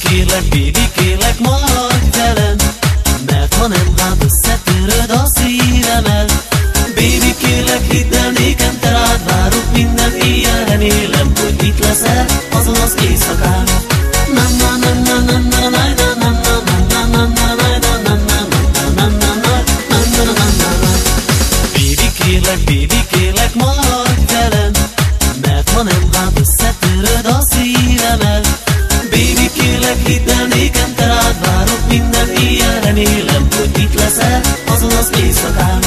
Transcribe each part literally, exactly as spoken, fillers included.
kérlek, baby, kérlek, maradj velem, mert ha nem, hát összetöröd a szívemet. Baby, kérlek, hidd el nékem, te rád várok minden éjjel, remélem, hogy itt leszel azon az éjszakán. Baby, kérlek, baby, kérlek, maradj velem, mert ha nem, hát összetöröd a szívemet. Baby, kérlek, hidd el nékem, te rád várok minden éjjel, remélem, hogy itt leszel azon az éjszakán.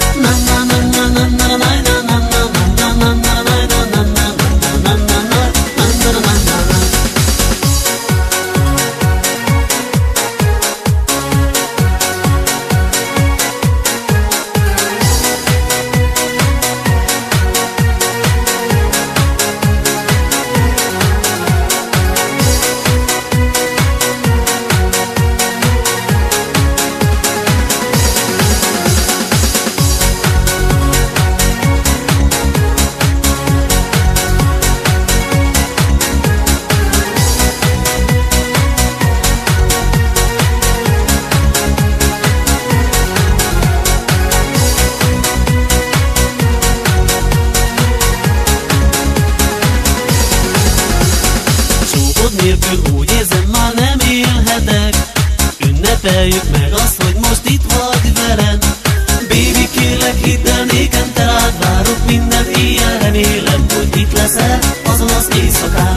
Nélkül úgy érzem, már nem élhetek. Ünnepeljük meg azt, hogy most itt vagy velem. Baby, kérlek, hidd el nékem, te rád várok minden éjjel, remélem, hogy itt leszel azon az éjszakán.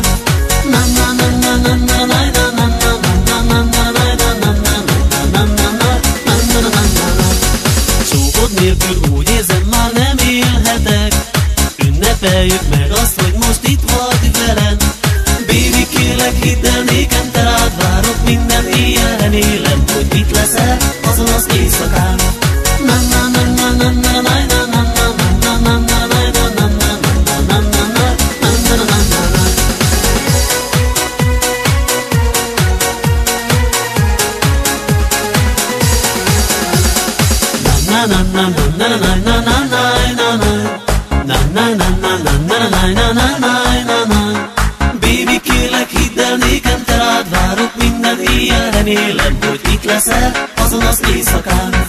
Csókod nélkül úgy érzem, már nem élhetek. Ünnepeljük meg azt, hogy most itt vagy velem. Baby, kérlek, hidd el nékem, te rád várok minden éjjel, remélem, hogy itt leszel azon az éjszakán. Baby, kérlek, hidd el nékem, te rád várok minden éjjel, remélem, hogy itt leszel azon az éjszakán.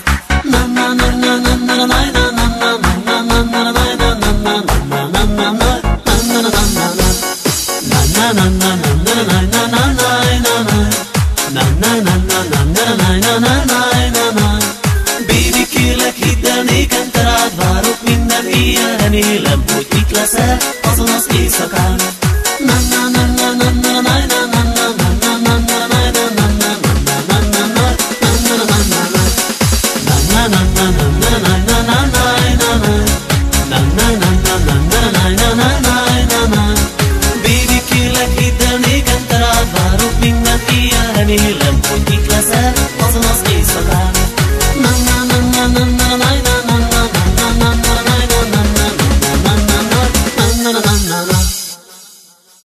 Baby, kérlek, hidd el nékem, te rád várok minden éjjel, remélem, hogy itt leszel azon az éjszakán. Baby, kérlek, hidd el nékem, te rád várok minden éjjel, remélem, hogy itt leszel